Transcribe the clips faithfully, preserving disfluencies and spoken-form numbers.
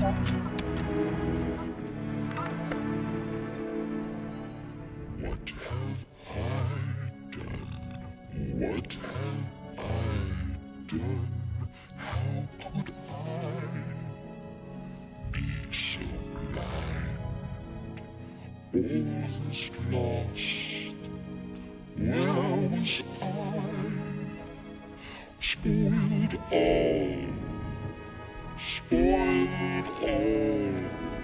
What have I done? What have I done? How could I be so blind? All is lost. Where was I? Spoiled all. Spoiled all.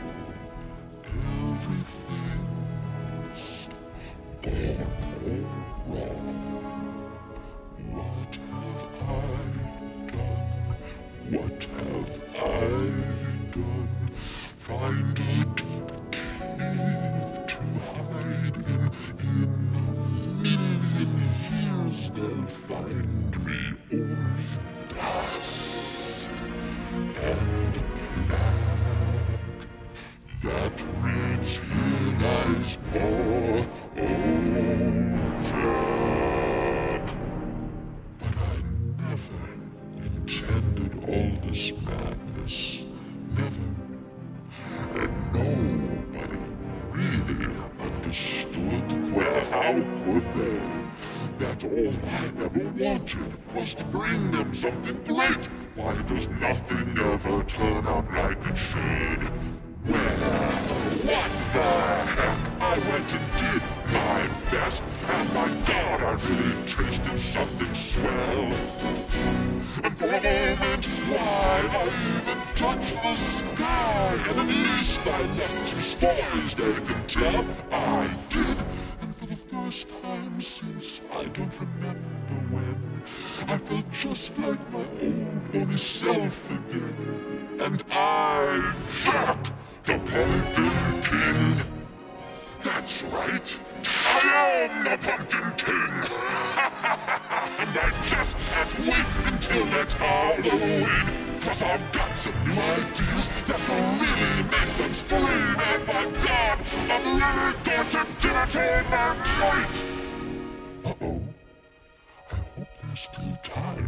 Everything's gone all wrong. What have I done? What have I done? Find a deep cave to hide in. In a million years they'll find me only dust and black that reads, "Here lies poor old Jack." But I never intended all this madness, never. And nobody really understood. Well, how could they? That all I ever wanted was to bring them something great. Why does nothing ever turn out like it should? Well, what the heck? I went and did my best, and my God, I really tasted something swell. And for a moment, why, I even touched the sky, and at least I left some stories they can tell. I did, and for the first time since I don't remember when, I felt just like my old bonny self again. And I, Jack, the Pumpkin King. That's right, I am the Pumpkin King. And I just can't wait until next Halloween, 'cause I've got some new ideas that will really make them scream. And my God, I'm really going to give it all my might. Uh-oh, I hope there's still time.